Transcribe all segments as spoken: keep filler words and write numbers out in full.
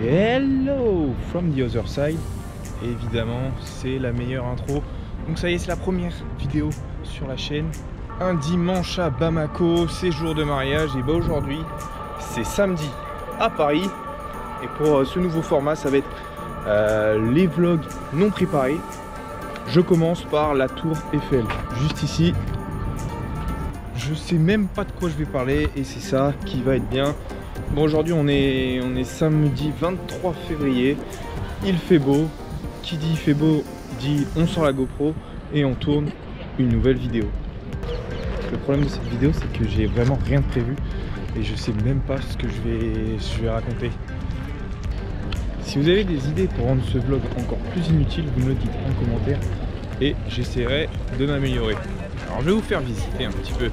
Hello from the other side. Et évidemment, c'est la meilleure intro. Donc ça y est, c'est la première vidéo sur la chaîne. Un dimanche à Bamako, c'est jour de mariage. Et bah aujourd'hui, c'est samedi à Paris. Et pour euh, ce nouveau format, ça va être euh, les vlogs non préparés. Je commence par la tour Eiffel, juste ici. Je sais même pas de quoi je vais parler et c'est ça qui va être bien. Bon, aujourd'hui on est, on est samedi vingt-trois février. Il fait beau. Qui dit il fait beau dit on sort la GoPro et on tourne une nouvelle vidéo. Le problème de cette vidéo, c'est que j'ai vraiment rien de prévu et je sais même pas ce que je vais, je vais raconter. Si vous avez des idées pour rendre ce vlog encore plus inutile, vous me le dites en commentaire et j'essaierai de m'améliorer. Alors je vais vous faire visiter un petit peu.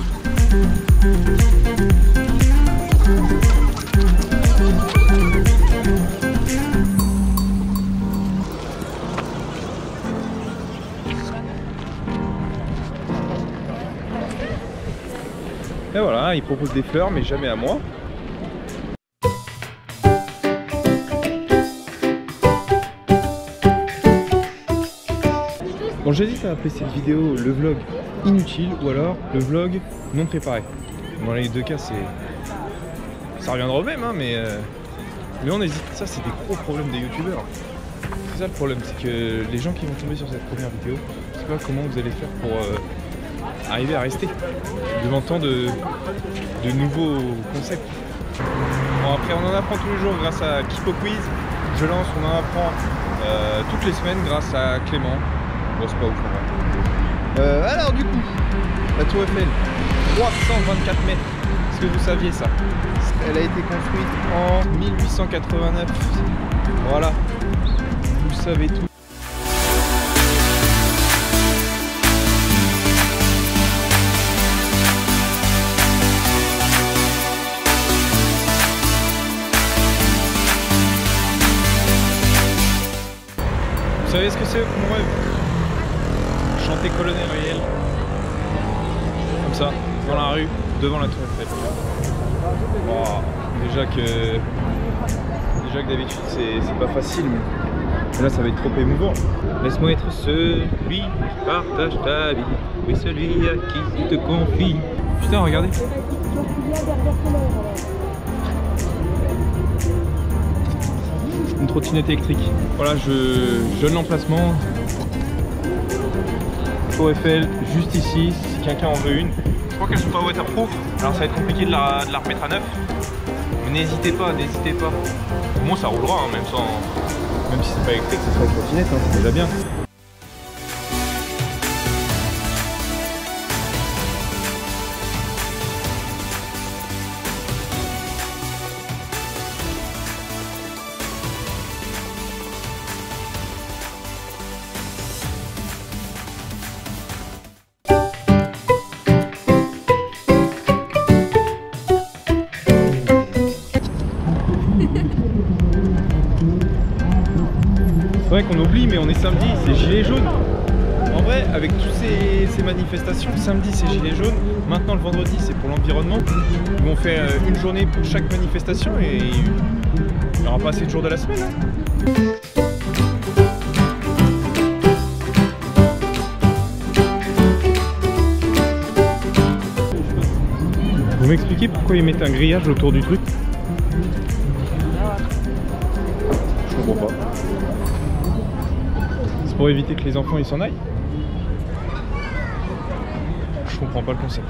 Et voilà, il propose des fleurs mais jamais à moi. Bon, j'hésite à appeler cette vidéo le vlog inutile ou alors le vlog non préparé. Dans les deux cas, c'est ça reviendra au même, hein, mais euh... mais on hésite. Ça, c'est des gros problèmes des youtubeurs. C'est ça le problème, c'est que les gens qui vont tomber sur cette première vidéo, je sais pas comment vous allez faire pour euh, arriver à rester devant tant de, de nouveaux concepts. Bon, après, on en apprend tous les jours grâce à Kipo Quiz. Je lance, on en apprend euh, toutes les semaines grâce à Clément. Bon, c'est pas ouf, en vrai. Euh, alors du coup, la tour Eiffel, trois cent vingt-quatre mètres. Est-ce que vous saviez ça? Elle a été construite en mille huit cent quatre-vingt-neuf. Voilà, vous savez tout. Vous savez ce que c'est mon rêve? Chanter Colonel Riel. Comme ça, dans la rue, devant la tour Eiffel. Wow. Déjà que déjà que d'habitude c'est pas facile, mais là ça va être trop émouvant. Laisse-moi être celui qui partage ta vie, oui celui à qui tu te confies. Putain, regardez. Une trottinette électrique. Voilà, je, je donne l'emplacement. Tour Eiffel, juste ici, si quelqu'un en veut une. Je crois qu'elles sont pas waterproof, alors ça va être compliqué de la, de la remettre à neuf. Mais n'hésitez pas, n'hésitez pas. Au moins ça roulera, hein, même, sans, même si c'est pas électrique, ça sera une trottinette, hein, c'est déjà bien. C'est vrai qu'on oublie, mais on est samedi, c'est gilet jaune. En vrai, avec toutes ces, ces manifestations, samedi c'est gilet jaune, maintenant le vendredi c'est pour l'environnement. Ils vont faire une journée pour chaque manifestation et il n'y aura pas assez de jours de la semaine. Hein. Vous m'expliquez pourquoi ils mettent un grillage autour du truc? Je comprends pas. C'est pour éviter que les enfants ils s'en aillent? Je comprends pas le concept.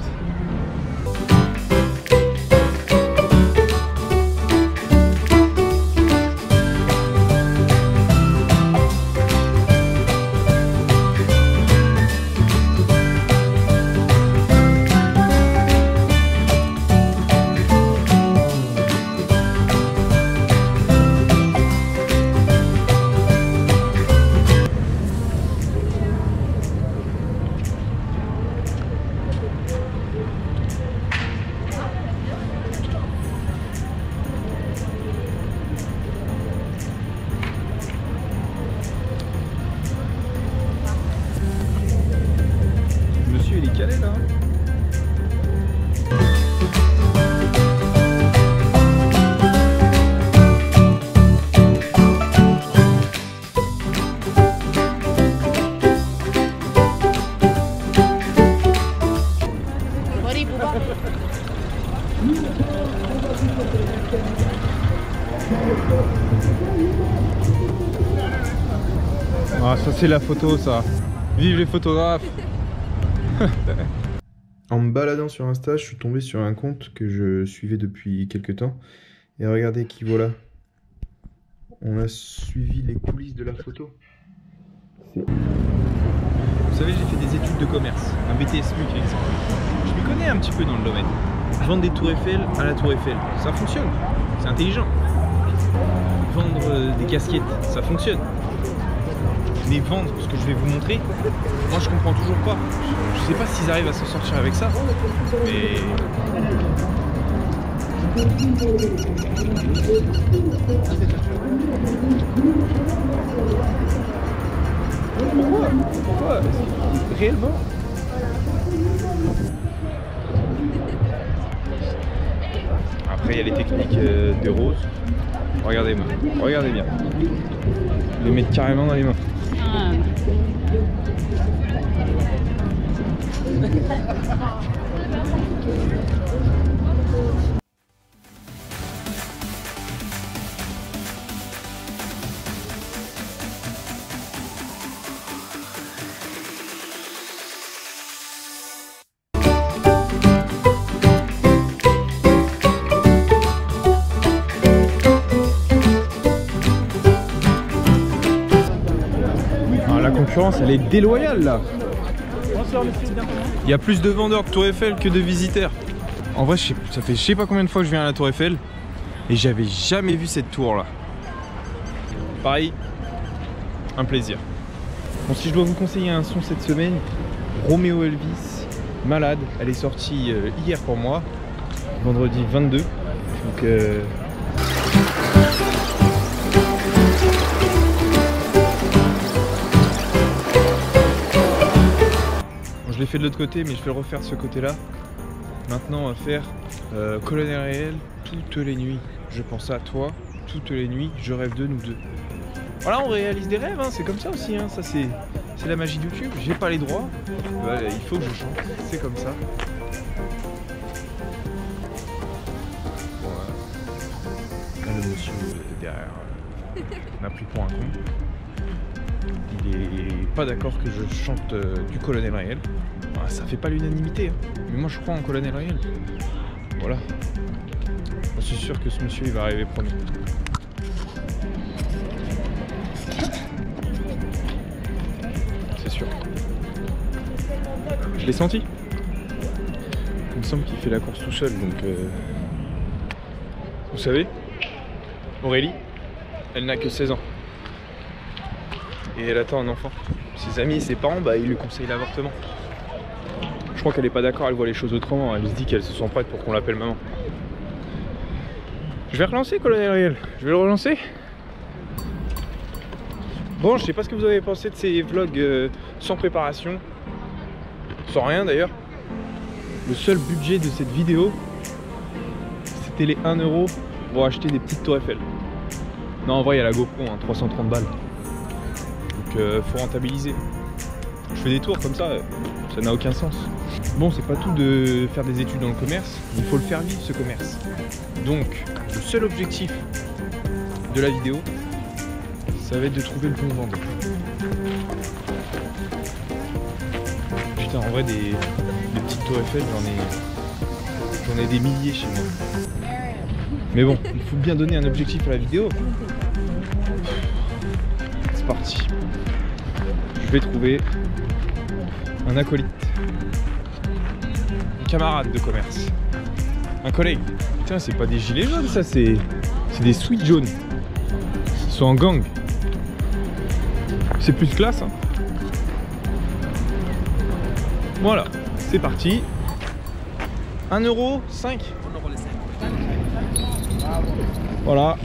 Ah, ça c'est la photo, ça. Vive les photographes. En me baladant sur Insta, je suis tombé sur un compte que je suivais depuis quelques temps. Et regardez qui voilà. On a suivi les coulisses de la photo. Vous savez, j'ai fait des études de commerce, un B T S M U K exemple. Je m'y connais un petit peu dans le domaine. Vendre des tours Eiffel à la tour Eiffel, ça fonctionne, c'est intelligent. Vendre des casquettes, ça fonctionne. Mais vendre ce que je vais vous montrer, moi je comprends toujours pas. Je sais pas s'ils arrivent à s'en sortir avec ça, mais... Pourquoi Pourquoi Réellement? Après il y a les techniques de rose. Regardez-moi, regardez bien. Les mettre carrément dans les mains. Ah. La concurrence elle est déloyale là. Il y a plus de vendeurs de Tour Eiffel que de visiteurs. En vrai, je sais, ça fait je sais pas combien de fois que je viens à la Tour Eiffel et j'avais jamais vu cette tour là. Pareil, un plaisir. Bon, si je dois vous conseiller un son cette semaine, Romeo Elvis, Malade. Elle est sortie euh, hier pour moi, vendredi vingt-deux. Donc euh... je l'ai fait de l'autre côté, mais je vais le refaire de ce côté-là. Maintenant, on va faire euh, Colonel Réel toutes les nuits. Je pense à toi toutes les nuits. Je rêve de nous deux. Voilà, on réalise des rêves, hein, c'est comme ça aussi. Hein. Ça, c'est la magie de YouTube. J'ai pas les droits. Bah, il faut que je chante. C'est comme ça. Voilà. Là, le monsieur derrière m'a pris pour un con. Il est pas d'accord que je chante euh, du Colonel Réel. Ah, ça fait pas l'unanimité, hein. Mais moi je crois en Colonel Réel. Voilà. Je suis sûr que ce monsieur il va arriver premier. C'est sûr. Je l'ai senti. Il me semble qu'il fait la course tout seul, donc... Euh... Vous savez, Aurélie, elle n'a que seize ans. Et elle attend un enfant. Ses amis et ses parents, bah, ils lui conseillent l'avortement. Je crois qu'elle est pas d'accord, elle voit les choses autrement. Elle se dit qu'elle se sent prête pour qu'on l'appelle maman. Je vais relancer Colonel Réel. Je vais le relancer. Bon, je sais pas ce que vous avez pensé de ces vlogs euh, sans préparation. Sans rien d'ailleurs. Le seul budget de cette vidéo, c'était les un euro pour acheter des petites tours Eiffel. Non, en vrai, il y a la GoPro, hein, trois cent trente balles. Donc euh, faut rentabiliser. Je fais des tours comme ça, ça n'a aucun sens. Bon, c'est pas tout de faire des études dans le commerce, il faut le faire vivre ce commerce. Donc, le seul objectif de la vidéo, ça va être de trouver le bon vendeur. Putain, en vrai, des, des petites tours Eiffel, j'en ai, j'en ai des milliers chez moi. Mais bon, il faut bien donner un objectif à la vidéo. C'est parti. Je vais trouver un acolyte, un camarade de commerce, un collègue. Putain, c'est pas des gilets jaunes, ça, c'est des sweats jaunes. Ils sont en gang. C'est plus classe. Hein. Voilà, c'est parti. un euro cinq. Voilà.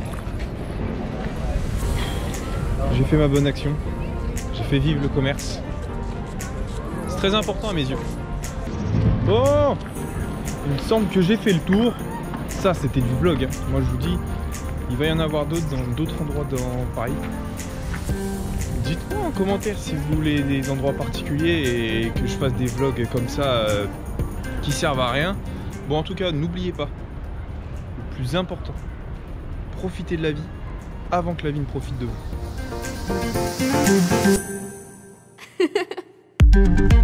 J'ai fait ma bonne action. J'ai fait vivre le commerce. C'est très important à mes yeux. Bon, il me semble que j'ai fait le tour. Ça, c'était du vlog. Hein. Moi, je vous dis, il va y en avoir d'autres dans d'autres endroits dans Paris. Dites-moi en commentaire si vous voulez des endroits particuliers et que je fasse des vlogs comme ça euh, qui servent à rien. Bon, en tout cas, n'oubliez pas, le plus important, profitez de la vie avant que la vie ne profite de vous.